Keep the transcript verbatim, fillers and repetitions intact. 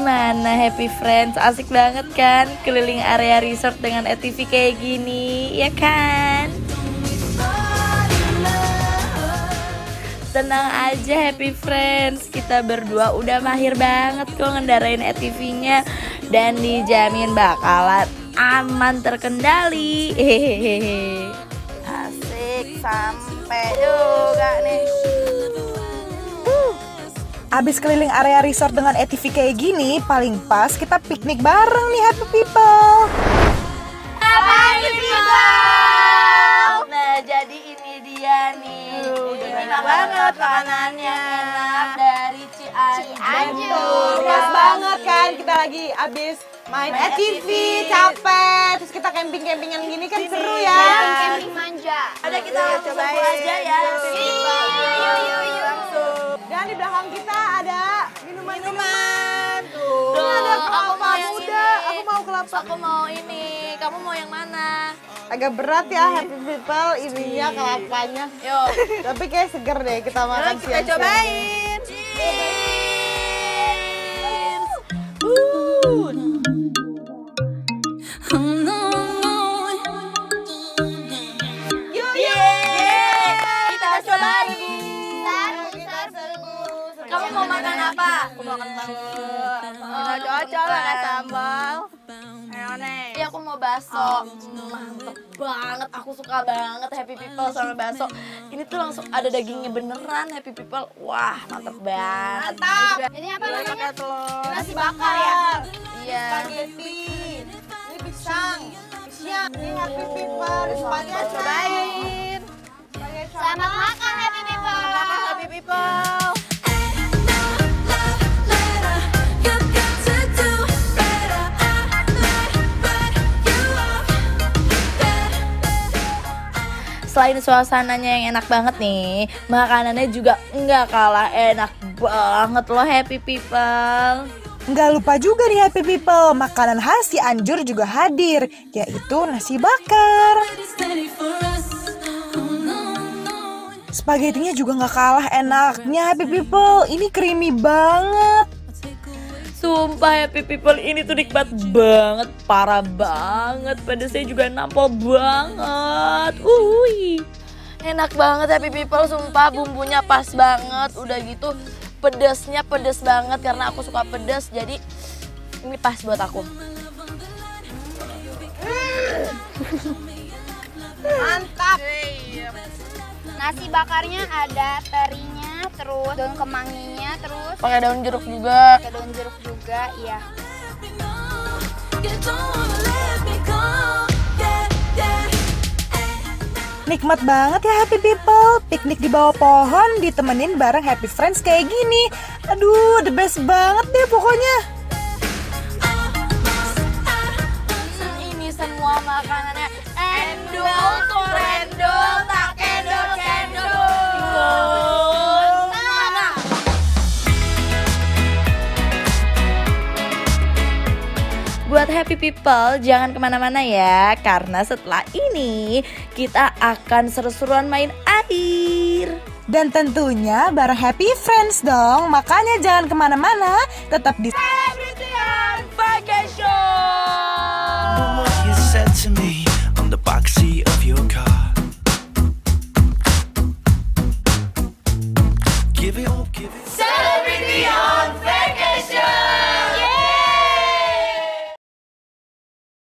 Gimana Happy Friends? Asik banget kan keliling area resort dengan A T V kayak gini, ya kan? Tenang aja Happy Friends, kita berdua udah mahir banget kok ngendarain A T V-nya dan dijamin bakalan aman terkendali. Hehehe. Asik, sampai juga nih. Abis keliling area resort dengan A T V kayak gini, paling pas kita piknik bareng nih Happy People. Happy People! Nah, jadi ini dia nih. Enak banget makanannya, enak dari Cianjur. Pas banget kan, kita lagi abis main A T V, capek. Terus kita camping-campingan gini kan seru ya. Camping manja. Ada kita langsung serbu aja ya. Dan di belakang kita ada minuman-minuman. Tuh. Tuh, Ada aku kelapa mau yang muda. ini. Aku mau kelapa. Aku mau ini. Kamu mau yang mana? Agak berat ya Happy People ininya kelapanya. Yuk. Tapi kayak seger deh kita makan Kita siang-siang. cobain. Kita cobain. Kamu mau makan apa? Aku mau makan sambal. Kita cocok lah sambal. Iya, aku mau bakso. Mantep banget, aku suka banget Happy People sama bakso. Ini tuh langsung ada dagingnya beneran Happy People. Wah, mantep banget. Mantap. Ini apa namanya? Nasi bakar ya? Iya. Spaghetti. Ini pisang. Siap. Ini Happy People. Spaghetti. Cobain. Selamat makan Happy People. Selamat Happy People. Selain suasananya yang enak banget nih, makanannya juga nggak kalah enak banget loh Happy People. Nggak lupa juga nih Happy People, makanan khas Cianjur juga hadir, yaitu nasi bakar. Spagettinya juga nggak kalah enaknya Happy People, ini creamy banget. Sumpah Happy People, ini tuh nikmat banget, parah banget. Pedasnya juga nampol banget. Uy, enak banget Happy People, sumpah bumbunya pas banget. Udah gitu pedasnya pedes banget karena aku suka pedas, jadi ini pas buat aku. Mantap. Nasi bakarnya ada terinya, terus daun kemanginya, terus Pakai daun jeruk juga. pakai daun jeruk juga, iya. Nikmat banget ya Happy People, piknik di bawah pohon ditemenin bareng Happy Friends kayak gini. Aduh, the best banget deh pokoknya. Ini semua makanannya endol, torendol, tak endol, cendol. Buat Happy People, jangan kemana-mana ya, karena setelah ini kita akan seru-seruan main air. Dan tentunya bareng Happy Friends dong, makanya jangan kemana-mana, tetap di Celebrity on Vacation. What you said to me on the backseat of your car. Give it up, give it up. Celebrity